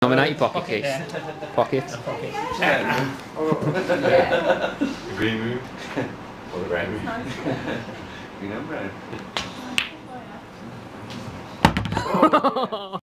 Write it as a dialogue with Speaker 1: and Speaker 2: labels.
Speaker 1: Nominate your pocket kiss. Pocket.
Speaker 2: Green room. Or the red room. Green and red.